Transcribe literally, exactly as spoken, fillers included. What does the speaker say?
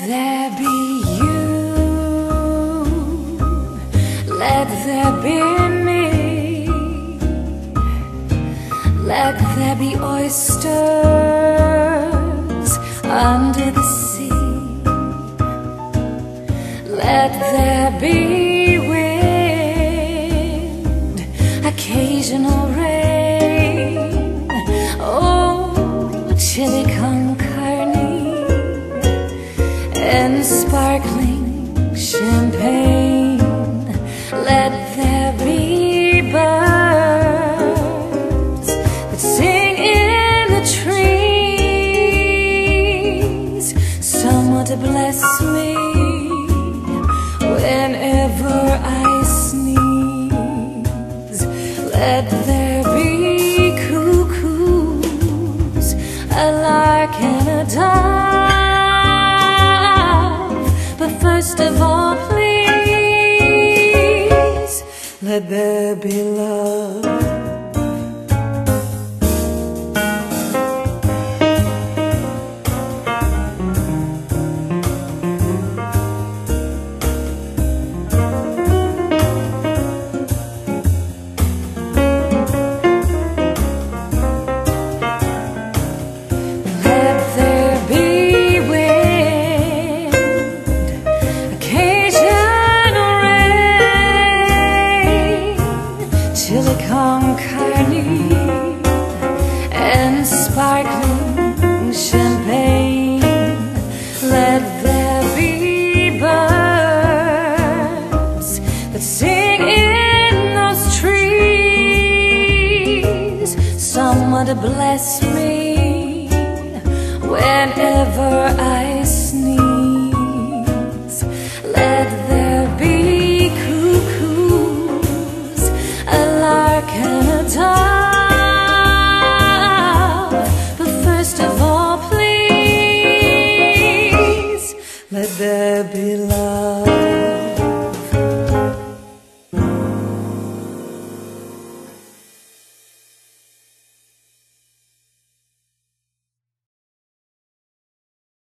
there be you, let there be me, let there be oysters under the sea, let there be wind, occasional rain, oh, chili con carne and sparkling champagne. Let there be birds that sing in the trees, someone to bless me whenever I sneeze. Let there be cuckoos, a lark and a dove, but first of all, please, let there be love. Chili con carne and sparkling champagne. Let there be birds that sing in those trees, someone to bless me whenever I